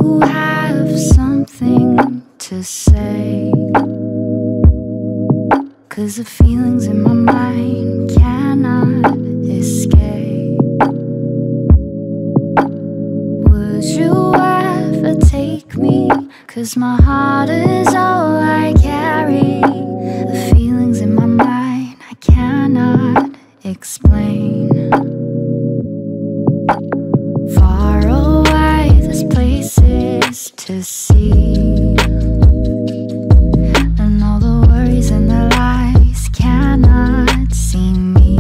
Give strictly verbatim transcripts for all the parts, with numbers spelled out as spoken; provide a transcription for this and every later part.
you have something to say? 'Cause the feelings in my mind cannot escape. Would you ever take me? 'Cause my heart is all I carry. The feelings in my mind I cannot explain. Far away, there's places to see, and all the worries and the lies cannot see me.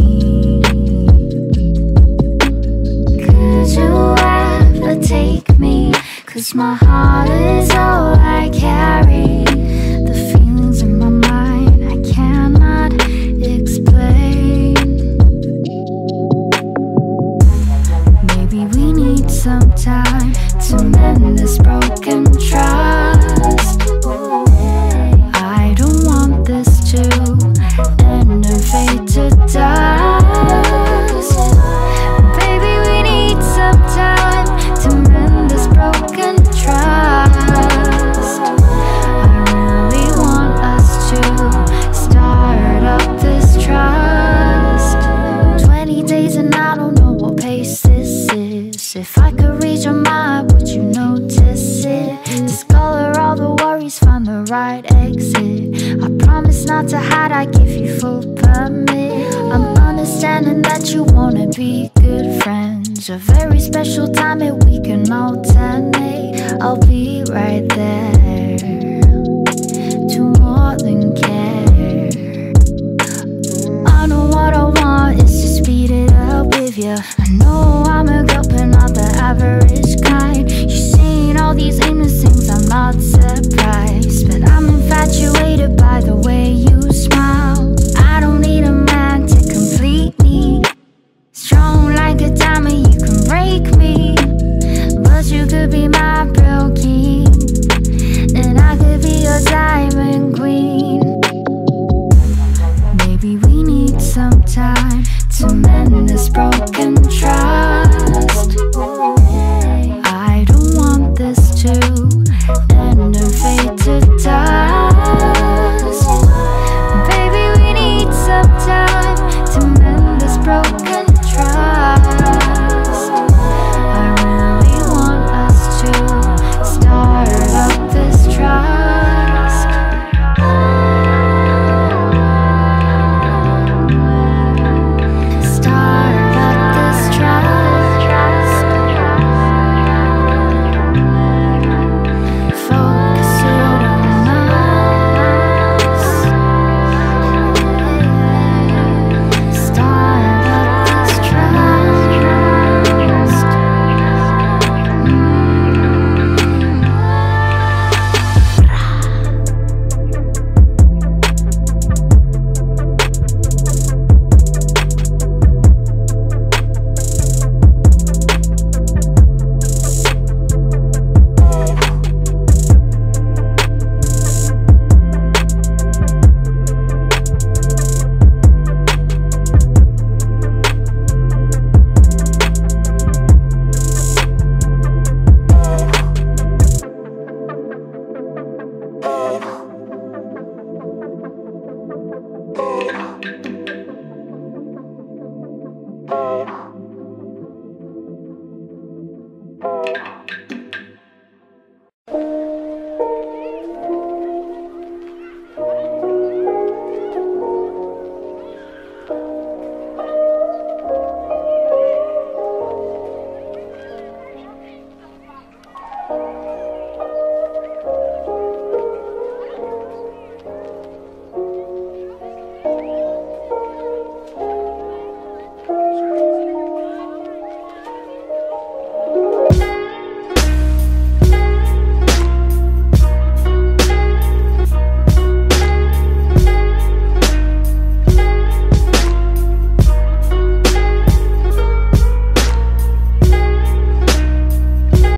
Could you ever take me? 'Cause my heart is all I carry. The feelings in my mind I cannot explain. Maybe we need some time to mend this broken trust. I don't want this to end and fade to dust. Baby, we need some time to mend this broken trust. I really want us to start up this trust. Twenty days and I don't know what pace this is. If I could read your mind, would you notice it? Discolor all the worries, find the right exit. I promise not to hide, I give you full permit. I'm understanding that you wanna be good friends. A very special time and we can alternate. I'll be right there to more than care. I know what I want is to speed it up with you. I know I'm a girl but not the average.